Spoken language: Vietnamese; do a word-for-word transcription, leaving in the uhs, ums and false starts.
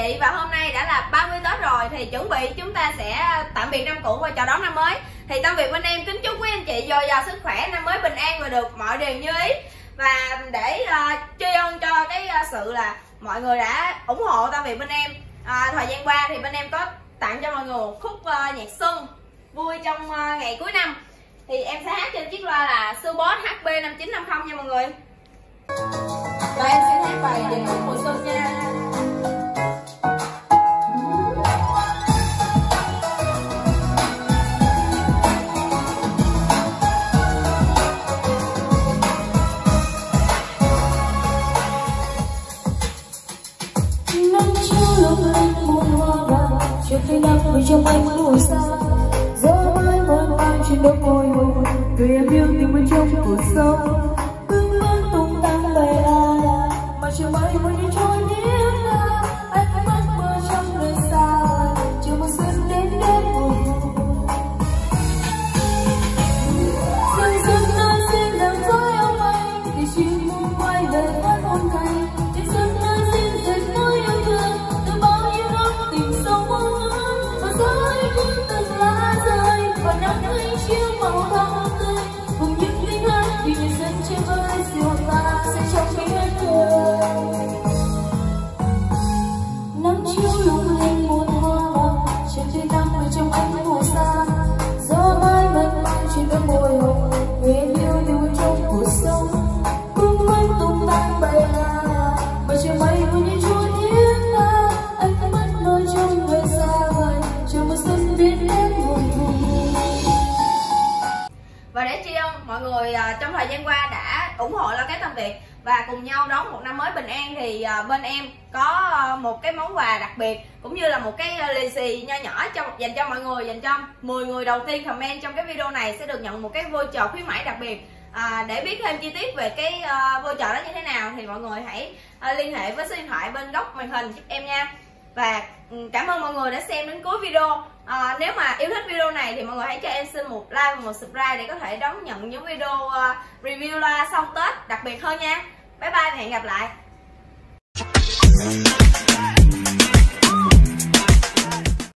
chị, và hôm nay đã là ba mươi Tết rồi thì chuẩn bị chúng ta sẽ tạm biệt năm cũ và chào đón năm mới. Thì Tâm Việt bên em kính chúc quý anh chị dồi dào sức khỏe, năm mới bình an và được mọi điều như ý. Và để uh, tri ân cho cái uh, sự là mọi người đã ủng hộ Tâm Việt bên em uh, thời gian qua, thì bên em có tặng cho mọi người một khúc uh, nhạc xuân vui trong uh, ngày cuối năm. Thì em sẽ hát trên chiếc loa là Subot H B năm chín năm không nha mọi người. Và em sẽ hát bài về mùa xuân nha. Nắng chiều lung linh muôn hoa vàng, chuyện tươi nắng vui trong anh mùa xa. Gió mãi mơn man trên đôi môi hôn, người em yêu tình bên trong cuộc sống. Cứng vẫn tung tăng bày la, mà chiều mai vẫn như trôi niềm la. Anh mắt mơ trong nơi xa, chiều mùa xuân đến đến mùa thu. Xuân xuân ơi xin đừng dối ông anh, thì chim muôn quay về hát ôn thành. Xuân ơi xin dệt nỗi yêu thương, từ bao nhiêu năm tình sâu mong ước. Và rơi cũng từng lá rơi, và nắng ấy chiếu màu thắm tươi. Cùng những tiếng hát vì người dân chơi vơi diều ta sẽ trong biết thương. Nắng chiếu lung linh muôn hoa vàng, trên tươi nắng ở trong ánh mùa xa. Gió mãi mơn man trên đôi môi hồng, người em yêu yêu trong cuộc sống. Cung vẫn tung tăng bay la, mà chiều mây vui như chúa thiên nga. Anh mất mơ trong người xa vời, chiều mùa xuân đến đến buồn buồn. Và để tri ân mọi người uh, trong thời gian qua đã ủng hộ Loa Cát Tâm Việt và cùng nhau đón một năm mới bình an, thì uh, bên em có uh, một cái món quà đặc biệt cũng như là một cái uh, lì xì nho nhỏ cho dành cho mọi người, dành cho mười người đầu tiên comment trong cái video này sẽ được nhận một cái voucher khuyến mãi đặc biệt. À, để biết thêm chi tiết về cái uh, voucher đó như thế nào thì mọi người hãy uh, liên hệ với số điện thoại bên góc màn hình giúp em nha. Và um, cảm ơn mọi người đã xem đến cuối video. À, nếu mà yêu thích video này thì mọi người hãy cho em xin một like và một subscribe để có thể đón nhận những video uh, review loa sau Tết đặc biệt hơn nha. Bye bye và hẹn gặp lại.